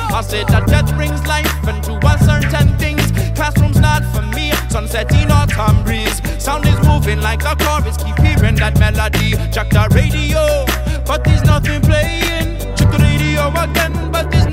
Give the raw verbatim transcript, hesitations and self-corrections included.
I said that death brings life into a certain things. Classroom's not for me, sunset in autumn breeze. Sound is moving like a chorus, keep hearing that melody. Check the radio, but there's nothing playing. Check the radio again, but there's